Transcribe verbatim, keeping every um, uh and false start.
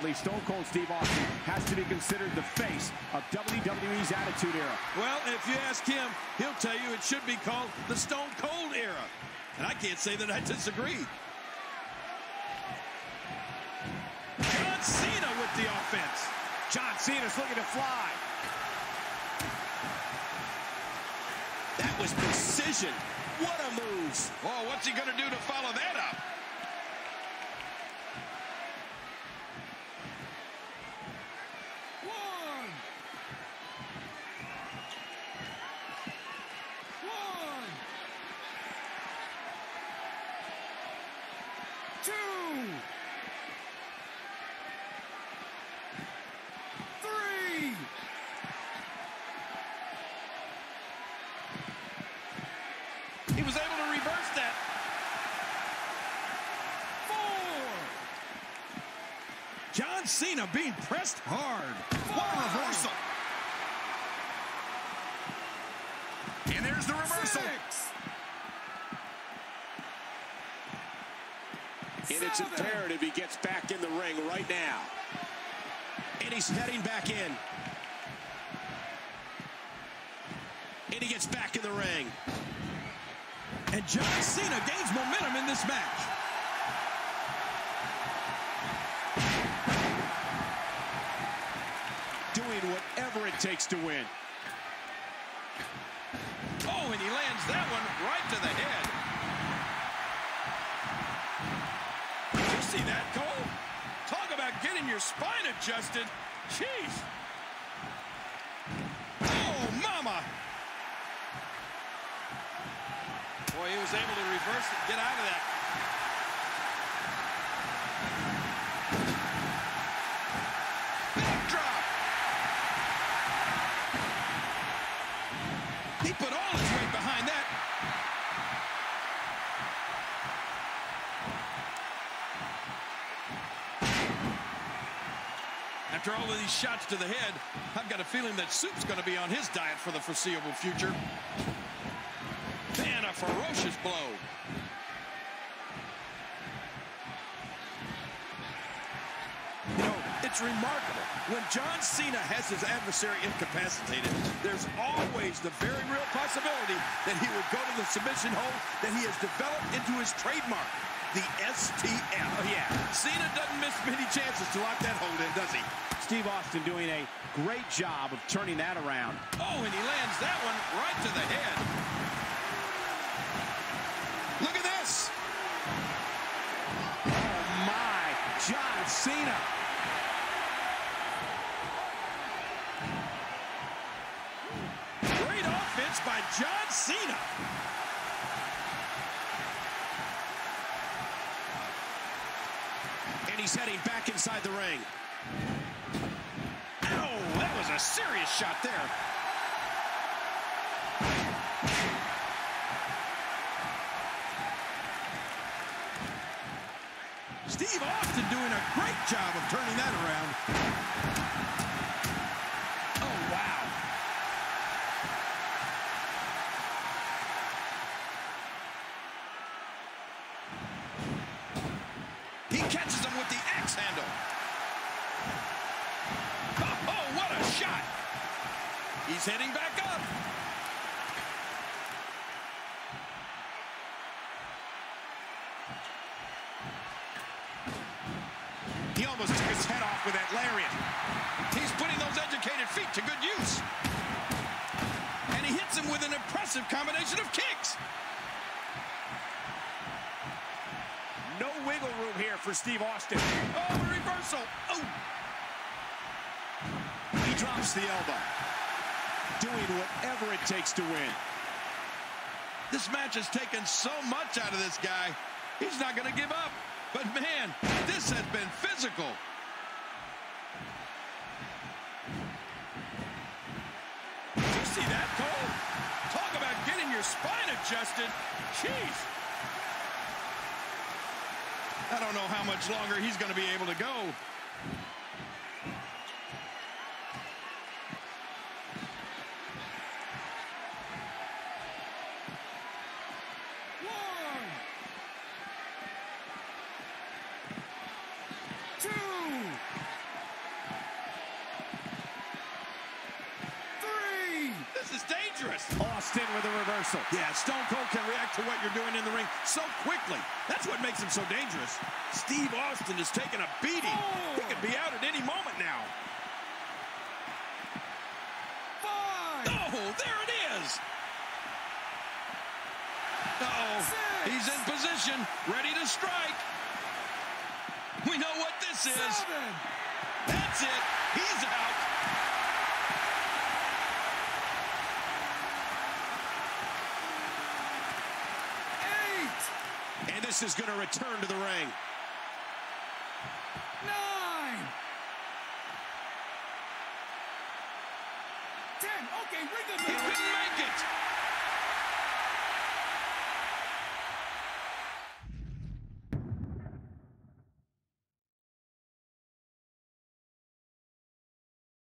Sadly, Stone Cold Steve Austin has to be considered the face of W W E's Attitude Era. Well, if you ask him, he'll tell you it should be called the Stone Cold Era. And I can't say that I disagree. John Cena with the offense. John Cena's looking to fly. That was precision. What a move. Oh, what's he going to do to follow that up? One. One. Two. Three. He was able to reverse that. Four. John Cena being pressed hard. What a reversal. And there's the reversal. Six. And it's Seven. imperative he gets back in the ring right now. And he's heading back in. And he gets back in the ring. And John Cena gains momentum in this match. Doing whatever it takes to win. Oh, and he lands that one right to the head. Did you see that, Cole? Talk about getting your spine adjusted. Jeez. Oh, mama. Boy, he was able to reverse it and get out of that. Backdrop. He put all his weight behind that. After all of these shots to the head, I've got a feeling that Soup's going to be on his diet for the foreseeable future. And a ferocious blow. You know, it's remarkable. When John Cena has his adversary incapacitated, there's always the very real possibility that he would go to the submission hold that he has developed into his trademark, the S T F. Oh, yeah. Cena doesn't miss many chances to lock that hold in, does he? Steve Austin doing a great job of turning that around. Oh, and he lands that one right to the head. Look at this. Oh, my. John Cena. Great offense by John Cena. And he's heading back inside the ring. Ow, that was a serious shot there. Steve Austin doing a great job of turning that around. Oh, wow. He catches him with the axe handle. Oh, oh, what a shot. He's heading back up. He almost took his head off with that lariat. He's putting those educated feet to good use. And he hits him with an impressive combination of kicks. No wiggle room here for Steve Austin. Oh, a reversal. Oh. He drops the elbow. Doing whatever it takes to win. This match has taken so much out of this guy. He's not going to give up. But, man, this has been physical. Did you see that, Cole? Talk about getting your spine adjusted. Jeez. I don't know how much longer he's going to be able to go. One. Two. Austin with a reversal. Yeah, Stone Cold can react to what you're doing in the ring so quickly. That's what makes him so dangerous. Steve Austin is taking a beating. Four. He could be out at any moment now. Five. Oh, there it is. Uh-oh. Six. He's in position, ready to strike. We know what this is. Seven. That's it. He's out. Eight. And this is going to return to the ring. Nine. Ten. Okay, ring the He bell. couldn't make it.